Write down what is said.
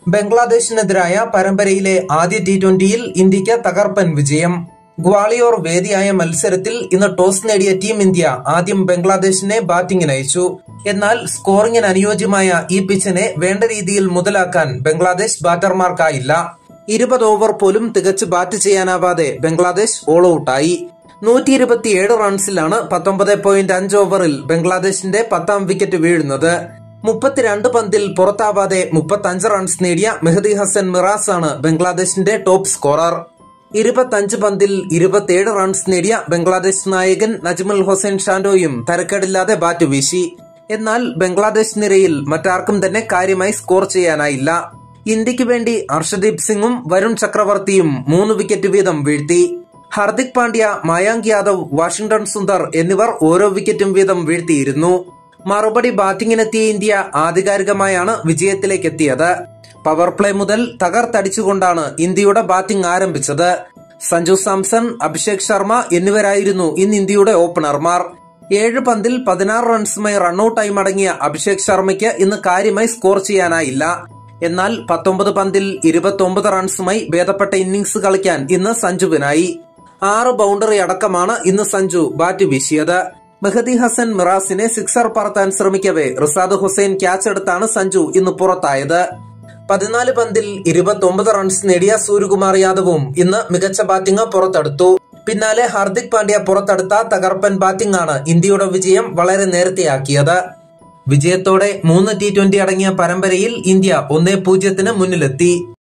ബംഗ്ലാദേശിനെതിരായ പരമ്പരയിലെ ആദ്യ ടി20യിൽ ഇന്ത്യക്ക് തകർപ്പൻ വിജയം. ഗ്വാളിയോർ വേദിയായ മത്സരത്തിൽ ഇന്ന് ടോസ് നേടിയ ടീം ഇന്ത്യ ആദ്യം ബംഗ്ലാദേശിനെ ബാറ്റിംഗിനയച്ചു. എന്നാൽ സ്കോറിംഗിന് അനുയോജ്യമായ ഈ പിച്ചിനെ വേണ്ട രീതിയിൽ മുതലാക്കാൻ ബംഗ്ലാദേശ് ബാറ്റർമാർക്കായില്ല. 20 ഓവർ പോലും തികച്ച് ബാറ്റ് ചെയ്യാനാവാതെ ബംഗ്ലാദേശ് ഓൾ ഔട്ടായി. 127 റൺസിലാണ് 19.5 ഓവറിൽ ബംഗ്ലാദേശിന്റെ 10ാം വിക്കറ്റ് വീഴുന്നത്. 32 പന്തിൽ പുറത്താവാതെ 35 റൺസ് നേടിയ മെഹദി ഹസൻ മിറാസ് ആണ് ബംഗ്ലാദേശിന്റെ ടോപ്പ് സ്കോറർ. 25 പന്തിൽ 27 റൺസ് നേടിയ ബംഗ്ലാദേശ് നായകൻ നജ്മുൽ ഹുസൈൻ ഷാന്റോയും തരക്കേടില്ലാതെ ബാറ്റ് വീശി. എന്നാൽ ബംഗ്ലാദേശ് നിരയിൽ മറ്റാർക്കും തന്നെ കാര്യമായി സ്കോർ ചെയ്യാനായില്ല. ഇന്ത്യക്ക് വേണ്ടി അർഷദീപ് സിംഗും വരുൺ ചക്രവർത്തിയും 3 വിക്കറ്റ് വീതം വീഴ്ത്തി. ഹർദിക് പാണ്ഡ്യ, മയാങ്ക് യാദവ്, വാഷിംഗ്ടൺ സുന്ദർ എന്നിവർ ഓരോ വിക്കറ്റും വീതം വീഴ്ത്തിയിരുന്നു. മറുപടി ബാറ്റിംഗിനെത്തിയ ഇന്ത്യ ആധികാരികമായാണ് വിജയത്തിലേക്കെത്തിയത്. പവർ പ്ലേ മുതൽ തകർത്തടിച്ചുകൊണ്ടാണ് ഇന്ത്യയുടെ ബാറ്റിംഗ് ആരംഭിച്ചത്. സഞ്ജു സാംസൺ, അഭിഷേക് ശർമ്മ എന്നിവരായിരുന്നു ഇന്ന് ഇന്ത്യയുടെ ഓപ്പണർമാർ. 7 പന്തിൽ 16 റൺസുമായി റണ്ണൌട്ടായി മടങ്ങിയ അഭിഷേക് ശർമ്മയ്ക്ക് ഇന്ന് കാര്യമായി സ്കോർ ചെയ്യാനായില്ല. എന്നാൽ 19 പന്തിൽ 29 റൺസുമായി ഭേദപ്പെട്ട ഇന്നിംഗ്സ് കളിക്കാൻ ഇന്ന് സഞ്ജുവിനായി. 6 ബൗണ്ടറി അടക്കമാണ് ഇന്ന് സഞ്ജു ബാറ്റ് വീശിയത്. മെഹദി ഹസൻ മിറാസിനെ സിക്സർ പറത്താൻ ശ്രമിക്കവേ റിസാദ് ഹുസൈൻ ക്യാച്ച് എടുത്താണ് സഞ്ജു ഇന്ന് പുറത്തായത്. 14 പന്തിൽ 29 റൺസ് നേടിയ സൂര്യകുമാർ യാദവും ഇന്ന് മികച്ച ബാറ്റിംഗ് പുറത്തെടുത്തു. പിന്നാലെ ഹാർദിക് പാണ്ഡ്യ പുറത്തെടുത്ത തകർപ്പൻ ബാറ്റിംഗ് ആണ് ഇന്ത്യയുടെ വിജയം വളരെ നേരത്തെയാക്കിയത്. വിജയത്തോടെ 3 ടി20 അടങ്ങിയ പരമ്പരയിൽ ഇന്ത്യ 1-0 മുന്നിലെത്തി.